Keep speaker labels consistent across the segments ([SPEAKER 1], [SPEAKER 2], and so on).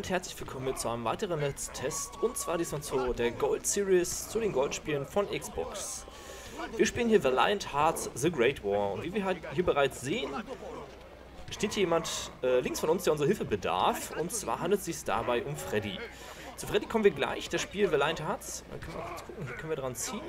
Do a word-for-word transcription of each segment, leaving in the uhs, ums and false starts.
[SPEAKER 1] und herzlich willkommen zu einem weiteren Let's Test, und zwar diesmal zu der Gold Series, zu den Goldspielen von Xbox. Wir spielen hier Valiant Hearts The Great War, und wie wir halt hier bereits sehen, steht hier jemand äh, links von uns, der unsere Hilfe bedarf, und zwar handelt es sich dabei um Freddy. Zu Freddy kommen wir gleich. Das Spiel Valiant Hearts, dann können wir kurz gucken, hier können wir dran ziehen.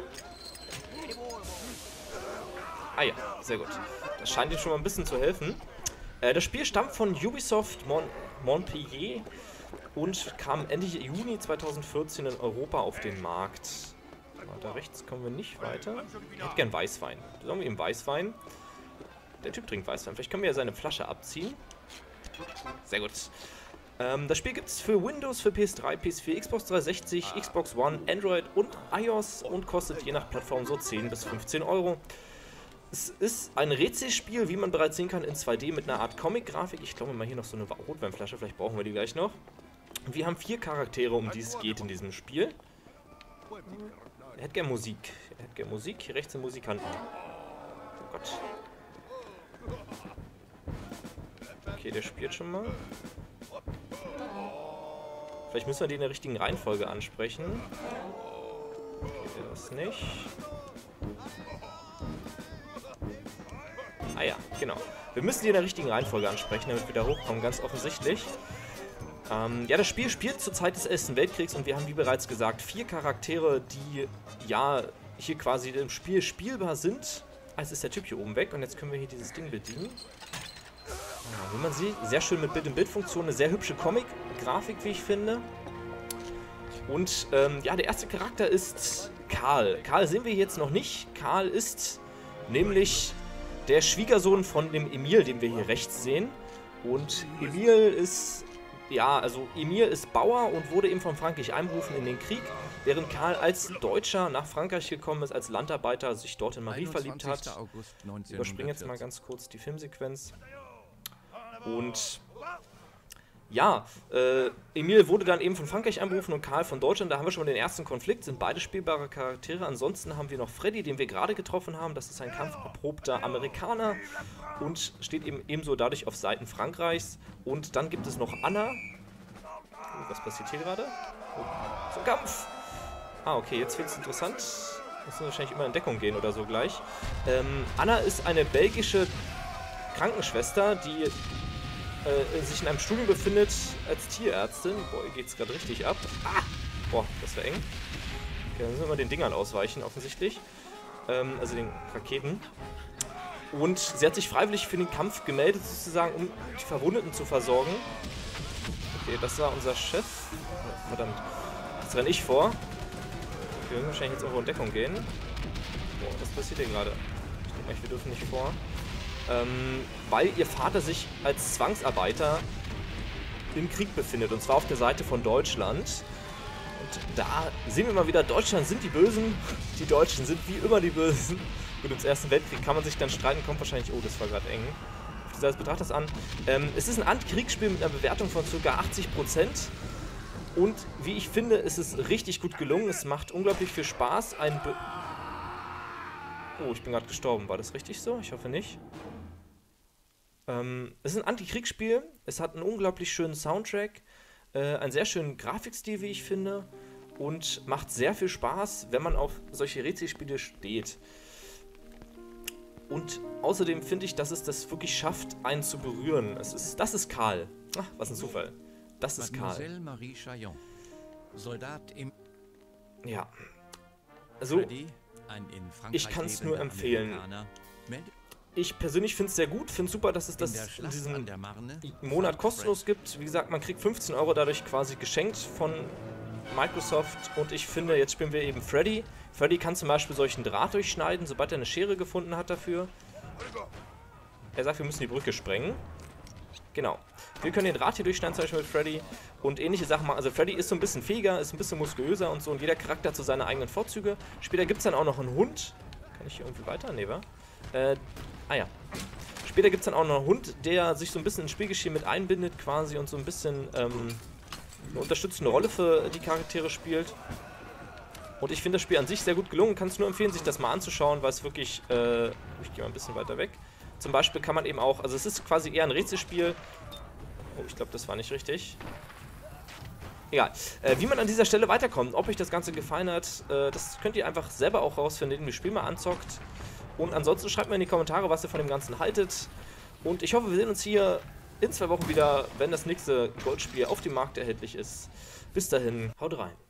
[SPEAKER 1] Ah ja, sehr gut. Das scheint ihm schon mal ein bisschen zu helfen. Äh, das Spiel stammt von Ubisoft Mon Montpellier und kam Ende Juni zweitausendvierzehn in Europa auf den Markt. Da rechts kommen wir nicht weiter. Ich hätte gern Weißwein. Sagen wir ihm Weißwein. Der Typ trinkt Weißwein. Vielleicht können wir ja seine Flasche abziehen. Sehr gut. Ähm, das Spiel gibt es für Windows, für P S drei, P S vier, Xbox dreihundertsechzig, Xbox One, Android und iOS und kostet je nach Plattform so zehn bis fünfzehn Euro. Es ist ein Rätselspiel, wie man bereits sehen kann, in zwei D mit einer Art Comic-Grafik. Ich glaube mal hier noch so eine Rotweinflasche, vielleicht brauchen wir die gleich noch. Und wir haben vier Charaktere, um die es geht in diesem Spiel. Er hätte gern Musik. Er hätte gern Musik. Hier rechts sind Musikanten. Oh Gott. Okay, der spielt schon mal. Vielleicht müssen wir den in der richtigen Reihenfolge ansprechen. Okay, das nicht. Ah ja, genau. Wir müssen die in der richtigen Reihenfolge ansprechen, damit wir da hochkommen, ganz offensichtlich. Ähm, ja, das Spiel spielt zur Zeit des Ersten Weltkriegs und wir haben, wie bereits gesagt, vier Charaktere, die, ja, hier quasi im Spiel spielbar sind. Ah, jetzt ist der Typ hier oben weg und jetzt können wir hier dieses Ding bedienen. Ja, wie man sieht, sehr schön mit Bild-in-Bild-Funktion, eine sehr hübsche Comic-Grafik, wie ich finde. Und, ähm, ja, der erste Charakter ist Karl. Karl sehen wir jetzt noch nicht. Karl ist nämlich der Schwiegersohn von dem Emil, den wir hier rechts sehen. Und Emil ist, ja, also Emil ist Bauer und wurde eben von Frankreich einberufen in den Krieg, während Karl als Deutscher nach Frankreich gekommen ist, als Landarbeiter sich dort in Marie verliebt hat. Ich überspringe jetzt mal ganz kurz die Filmsequenz. Und ja, äh, Emil wurde dann eben von Frankreich einberufen und Karl von Deutschland. Da haben wir schon mal den ersten Konflikt, sind beide spielbare Charaktere. Ansonsten haben wir noch Freddy, den wir gerade getroffen haben. Das ist ein kampferprobter Amerikaner und steht eben ebenso dadurch auf Seiten Frankreichs. Und dann gibt es noch Anna. Oh, was passiert hier gerade? Oh, zum Kampf! Ah, okay, jetzt wird es interessant. Müssen wir wahrscheinlich immer in Deckung gehen oder so gleich. Ähm, Anna ist eine belgische Krankenschwester, die Äh, sich in einem Studium befindet als Tierärztin. Boah, hier geht's gerade richtig ab. Ah! Boah, das war eng. Okay, dann müssen wir mal den Dingern ausweichen, offensichtlich. Ähm, also den Raketen. Und sie hat sich freiwillig für den Kampf gemeldet, sozusagen, um die Verwundeten zu versorgen. Okay, das war unser Chef. Oh, verdammt. Jetzt renne ich vor. Okay, wir müssen wahrscheinlich jetzt auch in Deckung gehen. Boah, was passiert hier gerade? Ich denke mal, wir dürfen nicht vor. Ähm, weil ihr Vater sich als Zwangsarbeiter im Krieg befindet, und zwar auf der Seite von Deutschland. Und da sehen wir mal wieder, Deutschland sind die Bösen, die Deutschen sind wie immer die Bösen. Gut, im Ersten Weltkrieg kann man sich dann streiten, kommt wahrscheinlich, oh, das war gerade eng. Auf die Seite betrachtet das an. Ähm, es ist ein Antikriegsspiel mit einer Bewertung von ca. achtzig Prozent. Und wie ich finde, ist es richtig gut gelungen. Es macht unglaublich viel Spaß. Ein Be oh, ich bin gerade gestorben. War das richtig so? Ich hoffe nicht. Ähm, es ist ein Antikriegsspiel, es hat einen unglaublich schönen Soundtrack, äh, einen sehr schönen Grafikstil, wie ich finde, und macht sehr viel Spaß, wenn man auf solche Rätselspiele steht. Und außerdem finde ich, dass es das wirklich schafft, einen zu berühren. Es ist, das ist Karl. Ach, was ein Zufall. Das ist Karl.
[SPEAKER 2] Marie Chaillon, Soldat im
[SPEAKER 1] ja. Also, ich kann es nur empfehlen. Ich persönlich finde es sehr gut, finde es super, dass es das in diesem Monat kostenlos gibt. Wie gesagt, man kriegt fünfzehn Euro dadurch quasi geschenkt von Microsoft. Und ich finde, jetzt spielen wir eben Freddy. Freddy kann zum Beispiel solchen Draht durchschneiden, sobald er eine Schere gefunden hat dafür. Er sagt, wir müssen die Brücke sprengen. Genau. Wir können den Draht hier durchschneiden, zum Beispiel mit Freddy. Und ähnliche Sachen machen. Also Freddy ist so ein bisschen fähiger, ist ein bisschen muskulöser und so. Und jeder Charakter hat so seine eigenen Vorzüge. Später gibt es dann auch noch einen Hund. Kann ich hier irgendwie weiter? Nee, wa? Äh, ah ja. Später gibt es dann auch noch einen Hund, der sich so ein bisschen ins Spielgeschehen mit einbindet quasi und so ein bisschen ähm, eine unterstützende Rolle für die Charaktere spielt. Und ich finde das Spiel an sich sehr gut gelungen. Kann es nur empfehlen, sich das mal anzuschauen, weil es wirklich, äh, ich gehe mal ein bisschen weiter weg. Zum Beispiel kann man eben auch, also es ist quasi eher ein Rätselspiel. Oh, ich glaube, das war nicht richtig. Egal. Äh, wie man an dieser Stelle weiterkommt, ob euch das Ganze gefallen hat, äh, das könnt ihr einfach selber auch rausfinden, indem ihr das Spiel mal anzockt. Und ansonsten schreibt mir in die Kommentare, was ihr von dem Ganzen haltet. Und ich hoffe, wir sehen uns hier in zwei Wochen wieder, wenn das nächste Goldspiel auf dem Markt erhältlich ist. Bis dahin, haut rein.